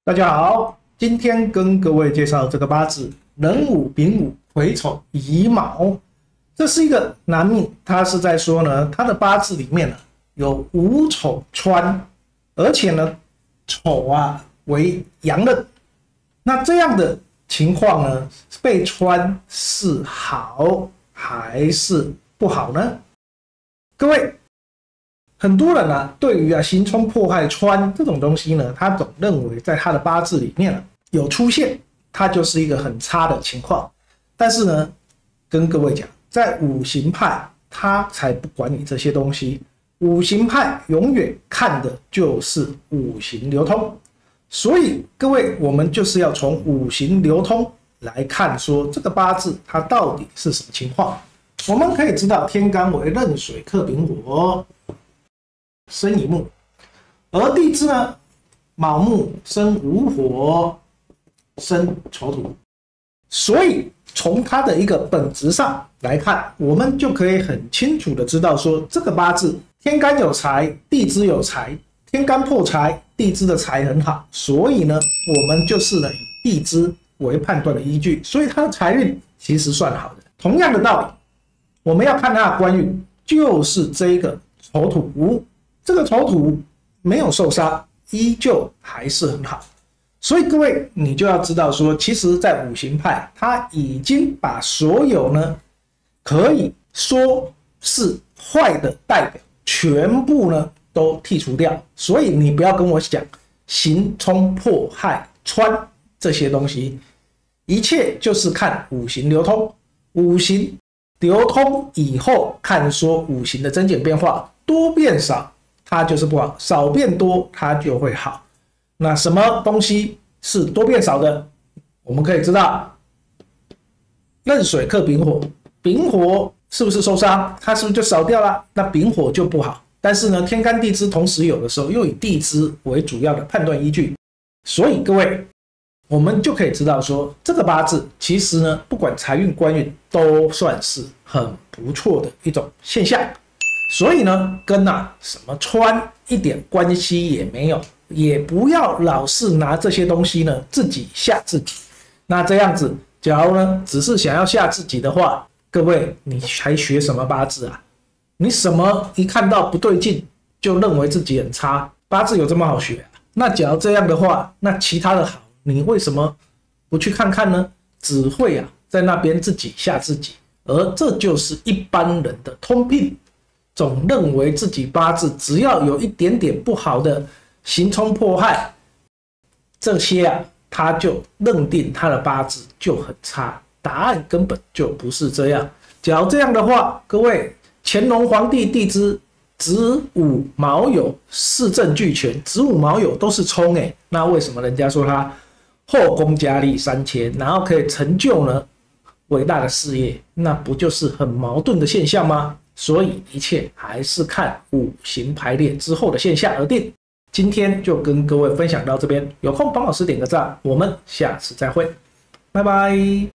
大家好，今天跟各位介绍这个八字壬午、丙午、癸丑、乙卯，这是一个男命，他是在说呢，他的八字里面呢有午丑穿，而且呢丑为阳刃，那这样的情况呢，被穿是好还是不好呢？各位。很多人对于刑冲破害穿这种东西呢，他总认为在他的八字里面有出现，它就是一个很差的情况。但是呢，跟各位讲，在五行派，他才不管你这些东西。五行派永远看的就是五行流通，所以各位，我们就是要从五行流通来看，说这个八字它到底是什么情况。我们可以知道，天干为壬水克丙火。生乙木，而地支呢，卯木生午火，生丑土，所以从它的一个本质上来看，我们就可以很清楚的知道说，这个八字天干有财，地支有财，天干破财，地支的财很好，所以呢，我们就是呢以地支为判断的依据，所以它的财运其实算好的。同样的道理，我们要看它的官运，就是这个丑土。这个丑土没有受伤，依旧还是很好，所以各位你就要知道说，其实，在五行派，他已经把所有呢可以说是坏的代表，全部呢都剔除掉。所以你不要跟我讲刑冲破害穿这些东西，一切就是看五行流通。五行流通以后，看说五行的增减变化，多变少。它就是不好，少变多它就会好。那什么东西是多变少的？我们可以知道，壬水克丙火，丙火是不是受伤？它是不是就少掉了？那丙火就不好。但是呢，天干地支同时有的时候，又以地支为主要的判断依据，所以各位，我们就可以知道说，这个八字其实呢，不管财运官运，都算是很不错的一种现象。所以呢，跟什么穿一点关系也没有，也不要老是拿这些东西呢自己吓自己。那这样子，假如呢只是想要吓自己的话，各位你还学什么八字啊？你什么一看到不对劲就认为自己很差，八字有这么好学啊？那假如这样的话，那其他的好，你为什么不去看看呢？只会在那边自己吓自己，而这就是一般人的通病。总认为自己八字只要有一点点不好的刑冲破害，这些他就认定他的八字就很差。答案根本就不是这样。假如这样的话，各位，乾隆皇帝地支子午卯酉四正俱全，子午卯酉都是冲那为什么人家说他后宫佳丽3000，然后可以成就呢伟大的事业？那不就是很矛盾的现象吗？所以一切还是看五行排列之后的现象而定。今天就跟各位分享到这边，有空帮老师点个赞，我们下次再会，拜拜。